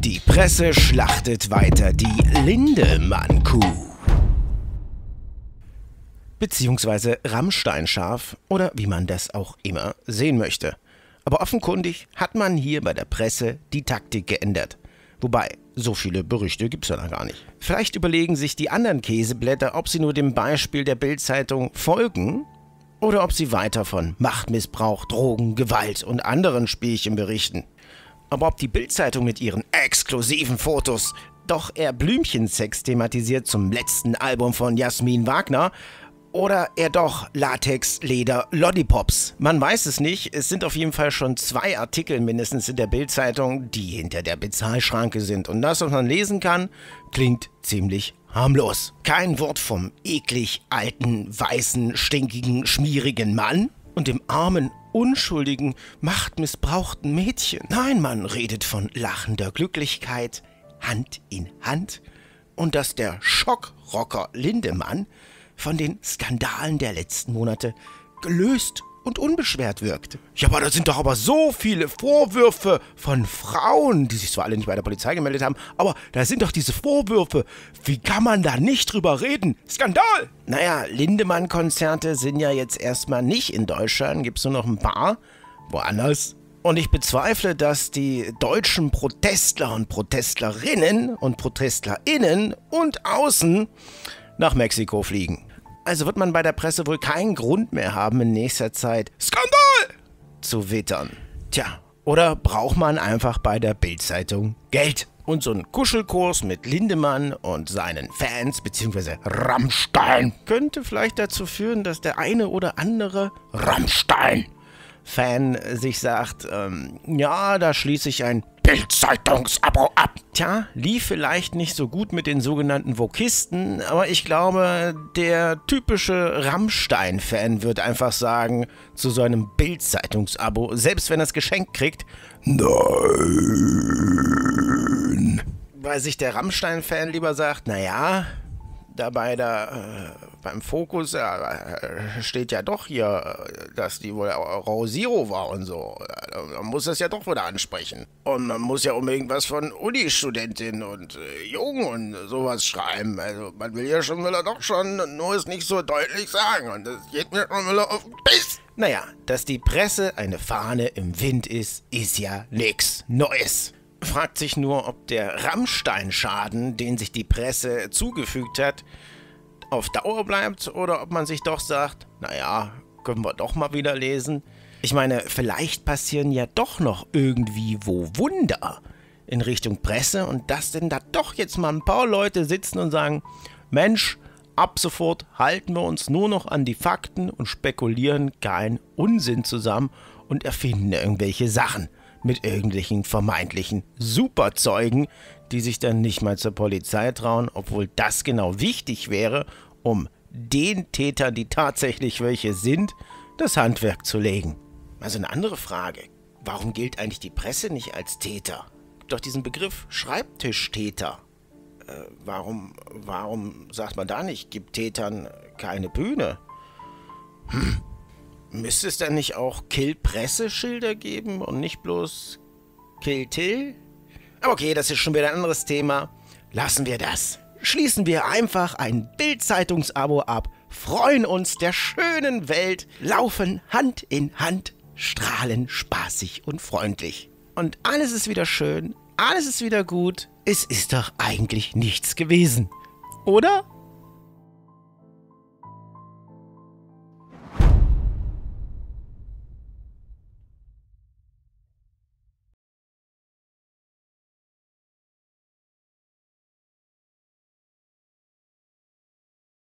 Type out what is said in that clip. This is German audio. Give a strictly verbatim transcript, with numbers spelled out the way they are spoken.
Die Presse schlachtet weiter die Lindemann-Kuh. Beziehungsweise Rammsteinschaf oder wie man das auch immer sehen möchte. Aber offenkundig hat man hier bei der Presse die Taktik geändert. Wobei, so viele Berichte gibt's ja noch gar nicht. Vielleicht überlegen sich die anderen Käseblätter, ob sie nur dem Beispiel der Bild-Zeitung folgen oder ob sie weiter von Machtmissbrauch, Drogen, Gewalt und anderen Spielchen berichten. Aber ob die Bild-Zeitung mit ihren exklusiven Fotos doch eher Blümchensex thematisiert zum letzten Album von Jasmin Wagner oder eher doch Latex, Leder, Lollipops. Man weiß es nicht, es sind auf jeden Fall schon zwei Artikel mindestens in der Bild-Zeitung, die hinter der Bezahlschranke sind. Und das, was man lesen kann, klingt ziemlich harmlos. Kein Wort vom eklig alten, weißen, stinkigen, schmierigen Mann und dem armen, unschuldigen, machtmissbrauchten Mädchen. Nein, man redet von lachender Glücklichkeit, Hand in Hand und dass der Schockrocker Lindemann von den Skandalen der letzten Monate gelöst und unbeschwert wirkt. Ja, aber da sind doch aber so viele Vorwürfe von Frauen, die sich zwar alle nicht bei der Polizei gemeldet haben, aber da sind doch diese Vorwürfe. Wie kann man da nicht drüber reden? Skandal! Naja, Lindemann-Konzerte sind ja jetzt erstmal nicht in Deutschland, gibt's nur noch ein paar, woanders. Und ich bezweifle, dass die deutschen Protestler und Protestlerinnen und ProtestlerInnen und außen nach Mexiko fliegen. Also wird man bei der Presse wohl keinen Grund mehr haben, in nächster Zeit Skandal zu wittern. Tja, oder braucht man einfach bei der Bild-Zeitung Geld? Und so ein Kuschelkurs mit Lindemann und seinen Fans bzw. Rammstein könnte vielleicht dazu führen, dass der eine oder andere Rammstein-Fan sich sagt, ähm, ja, da schließe ich ein Bild-Zeitungs-Abo ab. Tja, lief vielleicht nicht so gut mit den sogenannten Wokisten, aber ich glaube, der typische Rammstein-Fan wird einfach sagen zu so einem Bild-Zeitungs-Abo, selbst wenn er es geschenkt kriegt, nein. Weil sich der Rammstein-Fan lieber sagt, naja, dabei da äh, beim Fokus äh, steht ja doch hier, dass die wohl Rau Zero war und so. Man muss das ja doch wieder ansprechen. Und man muss ja unbedingt was von Uni-Studentin und äh, Jungen und sowas schreiben. Also man will ja schon wieder doch schon, nur es nicht so deutlich sagen. Und das geht mir schon wieder auf den Biss. Naja, dass die Presse eine Fahne im Wind ist, ist ja nix Neues. Fragt sich nur, ob der Rammstein-Schaden, den sich die Presse zugefügt hat, auf Dauer bleibt oder ob man sich doch sagt, naja, können wir doch mal wieder lesen. Ich meine, vielleicht passieren ja doch noch irgendwie wo Wunder in Richtung Presse und dass denn da doch jetzt mal ein paar Leute sitzen und sagen, Mensch, ab sofort halten wir uns nur noch an die Fakten und spekulieren keinen Unsinn zusammen und erfinden irgendwelche Sachen mit irgendwelchen vermeintlichen Superzeugen, die sich dann nicht mal zur Polizei trauen, obwohl das genau wichtig wäre, um den Tätern, die tatsächlich welche sind, das Handwerk zu legen. Also eine andere Frage, warum gilt eigentlich die Presse nicht als Täter? Es gibt doch diesen Begriff Schreibtischtäter. Äh, warum, warum sagt man da nicht, gibt Tätern keine Bühne? Hm. Müsste es dann nicht auch Kill-Presse-Schilder geben und nicht bloß Kill-Till? Aber okay, das ist schon wieder ein anderes Thema. Lassen wir das. Schließen wir einfach ein Bild-Zeitungs-Abo ab, freuen uns der schönen Welt, laufen Hand in Hand, strahlen spaßig und freundlich. Und alles ist wieder schön, alles ist wieder gut. Es ist doch eigentlich nichts gewesen. Oder?